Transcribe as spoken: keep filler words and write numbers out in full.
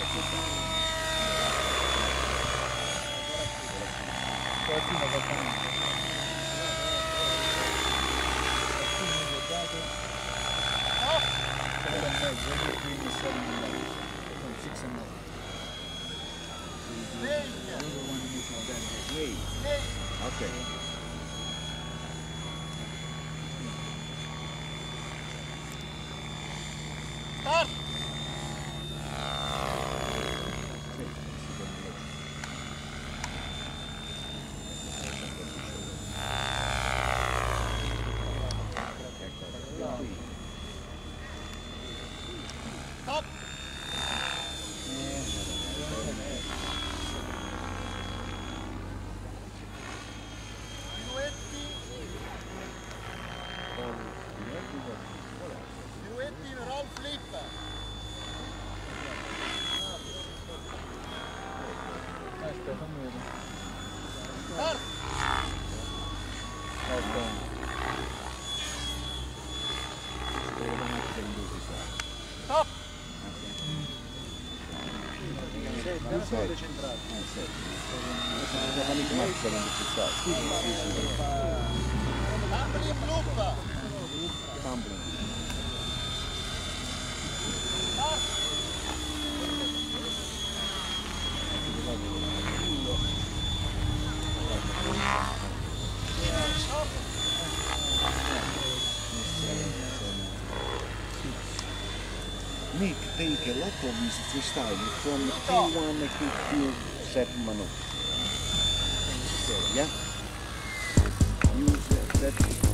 Okay. Start! Stop! Piruetti, roll flip. Aspetta, fammi vedere. Start! Aspetta. Stop! Non so, centrato. eh sì. Adesso fanno i mazzi quando ci sta. Sì, sì, sì. Tumbling loop. Tumbling. Start! Nick take a lot of his freestyle from T one to Q set maneuver. Yeah? Use that